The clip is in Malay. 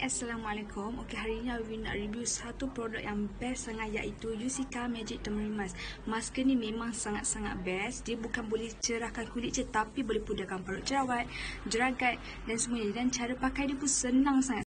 Assalamualaikum. Okey, hari ni Awi nak review satu produk yang best sangat, iaitu KECILKAN Magic Tamarind Mask. Masker ni memang sangat-sangat best. Dia bukan boleh cerahkan kulit je, tapi boleh pudarkan parut jerawat, jeragat dan semuanya. Dan cara pakai dia pun senang sangat.